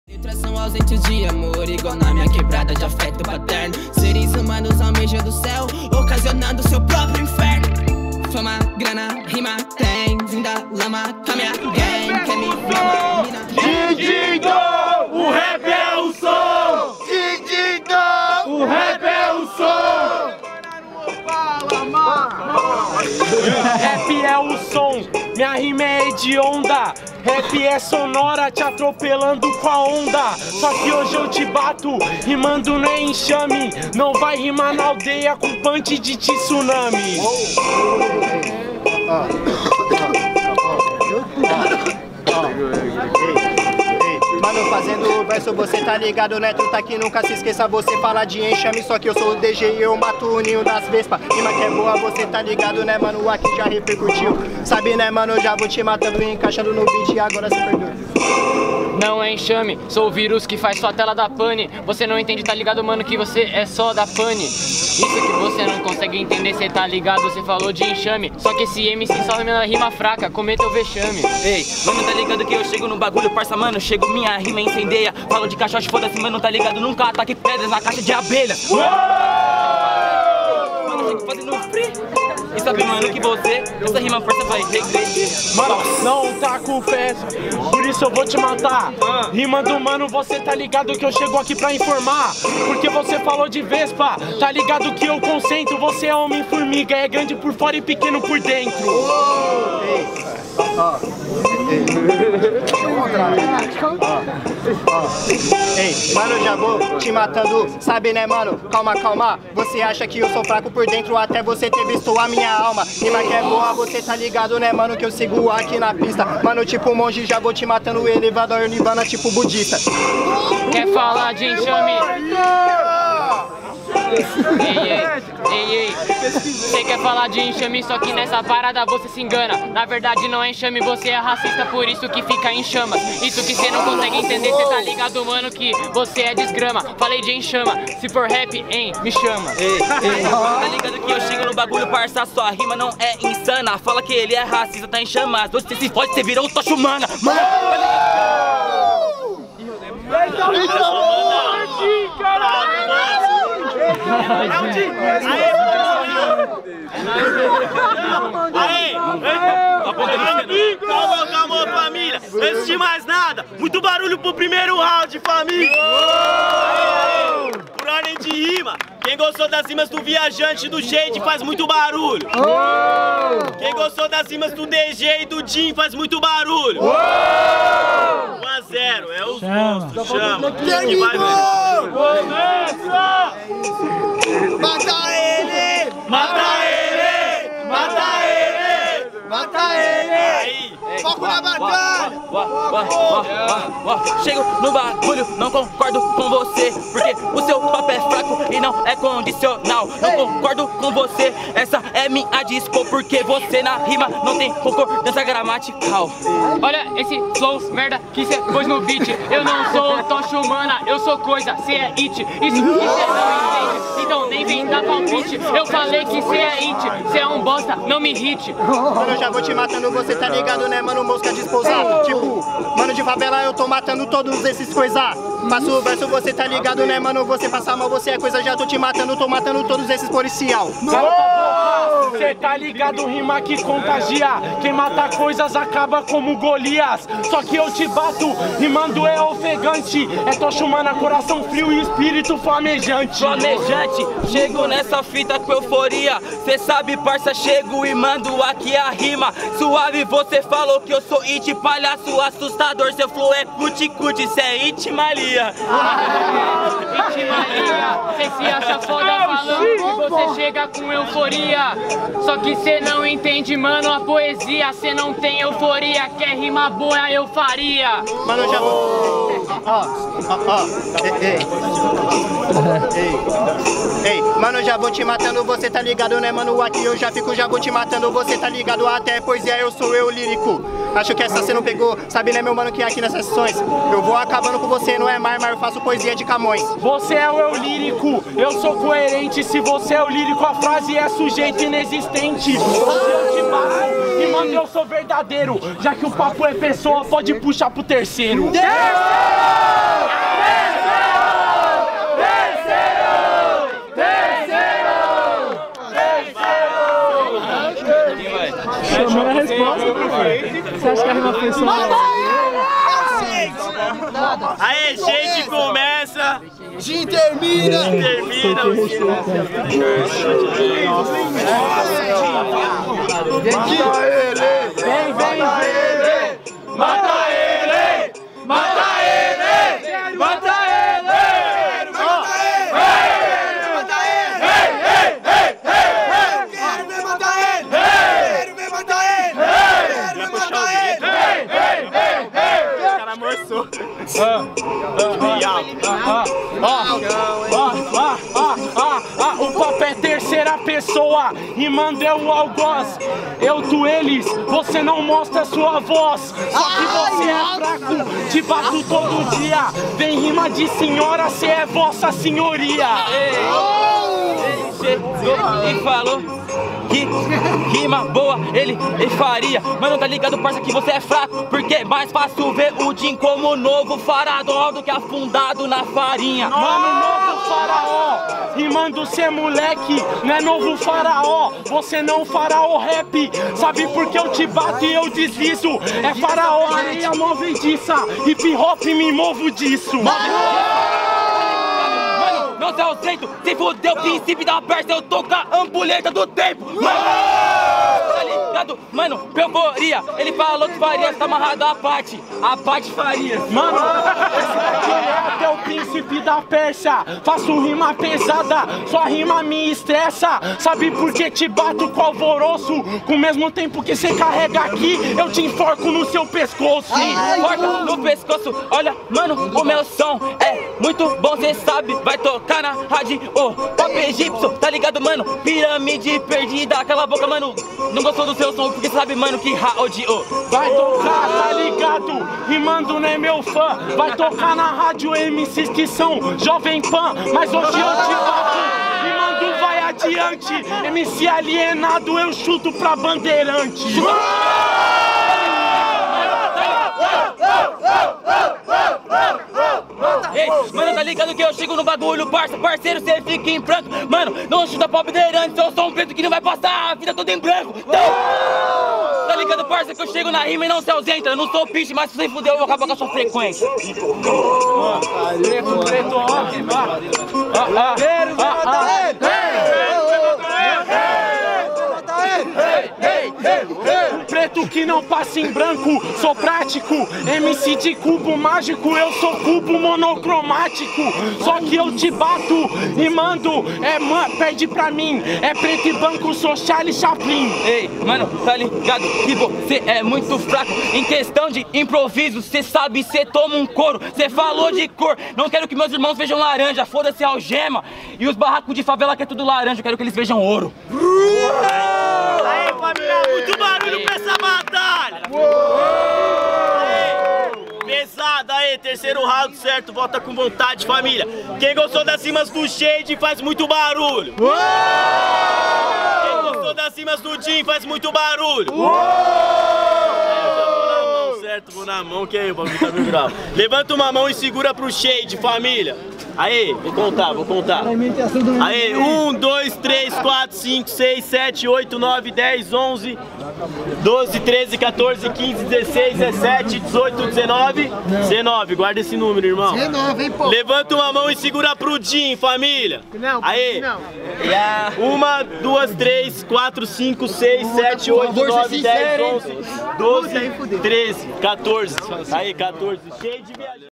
São ausentes de amor, igual na minha quebrada de afeto paterno. Seres humanos almejam do céu, ocasionando seu próprio inferno. Fama, grana, rima, tem, vim da lama, com a minha gang, quer me flama. Didinho, o rap é o som! Didinho, o rap é o som! Rap é o som, minha rima é hedionda. Rap é sonora, te atropelando com a onda. Só que hoje eu te bato, rimando não é enxame. Não vai rimar na aldeia com punch de tsunami. Mano, fazendo verso, você tá ligado, né? Tu tá aqui, nunca se esqueça, você fala de enxame. Só que eu sou o DG e eu mato o ninho das vespas. Rima que é boa, você tá ligado, né, mano? Aqui já repercutiu. Sabe, né, mano? Eu já vou te matando e encaixando no beat e agora se perdeu. Não é enxame, sou o vírus que faz sua tela da pane. Você não entende, tá ligado, mano, que você é só da pane. Isso que você não consegue entender, cê tá ligado, você falou de enxame. Só que esse MC só rima fraca, cometa o vexame. Ei, mano, tá ligado que eu chego no bagulho, parça, mano, chego, minha rima incendeia. Falo de caixote, foda-se, mano, tá ligado, nunca ataque pedras na caixa de abelha. Mano, chego fazendo free. E sabe, mano, que você, essa rima força vai regredir. Mano, não tá com festa, por isso eu vou te matar. Rima do mano, você tá ligado que eu chego aqui pra informar. Porque você falou de vespa, tá ligado que eu concentro. Você é homem-formiga, é grande por fora e pequeno por dentro. Ei, mano, já vou te matando, sabe, né, mano? Calma, calma. Você acha que eu sou fraco por dentro até você ter visto a minha alma. Rima que é boa, você tá ligado, né, mano? Que eu sigo aqui na pista. Mano, tipo monge, já vou te matando, elevador nirvana, tipo budista. Quer falar de enxame? Ei, você quer falar de enxame, só que nessa parada você se engana. Na verdade não é enxame, você é racista, por isso que fica em chamas. Isso que você não consegue entender, cê tá ligado, mano, que você é desgrama. Falei de enxama, se for rap, hein, me chama. Ei, tá ligado que eu chego no bagulho, parça, sua rima não é insana. Fala que ele é racista, tá em chamas. Você se pode, você virou tocha humana. Mano, Calma, calma, família. Antes de mais nada, muito barulho pro primeiro round, família. Por ordem de rima, quem gostou das rimas do Viajante e do Shade faz muito barulho. Quem gostou das rimas do DG e do Jim faz muito barulho. 1 a 0, é os monstros, chama. Que vai ver. Começa! Mata ele! Mata ele! Mata ele! Mata ele! Aí! Foco na batalha! Chego no bagulho, não concordo com você, porque o seu papo é fraco e não é condicional. Não concordo com você, essa é minha disco, porque você na rima não tem concordância gramatical. Olha esse flow, merda, que cê pôs no beat. Eu não sou tocha humana, eu sou coisa, cê é it. Isso que cê não entende, então nem vem dar palpite. Eu falei que cê é it, cê é um bosta, não me hit. Mano, eu já vou te matando, você tá ligado, né, mano? Mosca de esposar. Tipo, mano de favela, eu tô matando todos esses coisa. Faço o verso, você tá ligado, né, mano? Você passa mal, você é coisa, já tô te matando, tô matando todos esses policial. Cê tá ligado, rima que contagia. Quem mata coisas acaba como Golias. Só que eu te bato, rimando é ofegante. É tocha humana, coração frio e espírito flamejante. Flamejante, chego nessa fita com euforia. Cê sabe, parça, chego e mando aqui a rima. Suave, você falou que eu sou it, palhaço assustador. Seu flow é cuti-cuti, cê é it malia. Cê se acha foda falando que você chega com euforia. Só que cê não entende, mano, a poesia. Cê não tem euforia, quer rima boa, eu faria. Mano, eu já vou... Ei, mano, eu já vou te matando, você tá ligado, né, mano? Aqui eu já fico, já vou te matando, você tá ligado, até poesia eu sou eu lírico. Acho que essa cê não pegou, sabe, né, meu mano, que aqui nessas sessões eu vou acabando com você, não é mar, eu faço poesia de Camões. Você é o eu lírico, eu sou coerente. Se você é o lírico, a frase é sujeito inexistente. Hoje eu te mato, e mano, eu sou verdadeiro. Já que o papo é pessoa, pode puxar pro terceiro. Aê, gente, começa. Jim termina. Termina. Vem, vem, vem. Mata ele! Mata ele! Mata ele! Quero ver matar ele! Quero ver matar ele! Quero ver matar ele! O cara amorçou. O papo é terceira pessoa, rimando é o algoz. Eu, tu, eles, você não mostra sua voz. Só que você é fraco, te bato todo dia. Vem rima de senhora, cê é vossa senhoria. E falou que rima boa ele faria. Mano, tá ligado, parça, que você é fraco, porque é mais fácil ver o Jim como novo faraó do que afundado na farinha. Mano, novo faraó, rimando cê é moleque, não é novo faraó. Você não faraó rap, sabe por que eu te bato e eu deslizo? É faraó, areia movediça, hip hop me movo disso. Não se ausento, se fudeu o princípio da persa, eu tô com a ampulheta do tempo. Mano, tá ligado? Mano, euforia, ele falou que faria, tá amarrado a parte faria. Mano, esse daqui é até o príncipe da Pérsia. Faço rima pesada, sua rima me estressa. Sabe por que te bato com alvoroço? Com o mesmo tempo que você carrega aqui, eu te enforco no seu pescoço. Enforca no pescoço, olha, mano, o meu som é muito bom, cê sabe, vai tocar na rádio, pop egípcio, tá ligado, mano? Pirâmide perdida, cala a boca, mano. Não gostou do seu som, porque sabe, mano, que odiou. Vai tocar, tá ligado? Rimando não é meu fã. Vai tocar na rádio MCs que são Jovem Pan. Mas hoje eu te bato, rimando vai adiante. MC alienado, eu chuto pra bandeirante. Ei, mano, tá ligado que eu chego no bagulho, parceiro, cê fica em branco. Mano, não chuta pau bandeirante, eu sou um preto que não vai passar a vida toda em branco. Então, tá ligado, parça, que eu chego na rima e não se ausenta. Eu não sou piche, mas se você fudeu, eu vou acabar com a sua frequência. Preto, preto que não passa em branco, sou prático. MC de cubo mágico, eu sou cubo monocromático. Só que eu te bato rimando, perde pra mim. É preto e branco, sou Charlie Chaplin. Ei, mano, tá ligado que você é muito fraco em questão de improviso. Cê sabe, cê toma um couro, cê falou de cor. Não quero que meus irmãos vejam laranja, foda-se a algema. E os barracos de favela que é tudo laranja, eu quero que eles vejam ouro. Aê, família, muito barulho pra essa batalha! Pesada aí, terceiro round, certo? Volta com vontade, família. Quem gostou das rimas do Shade faz muito barulho. Quem gostou das rimas do Jim faz muito barulho. Certo, vou na mão, que aí o bagulho tá meio grave. Levanta uma mão e segura pro Shade, família. Aí, vou contar. Aí, 1, 2, 3, 4, 5, 6, 7, 8, 9, 10, 11, 12, 13, 14, 15, 16, 17, 18, 19. 19, guarda esse número, irmão. 19, hein, pô? Levanta uma mão e segura pro Jim, família. Aí. 1, 2, 3, 4, 5, 6, 7, 8, 9, 10, 11, 12, 13, 14. Aí, 14. Cheio de viagem.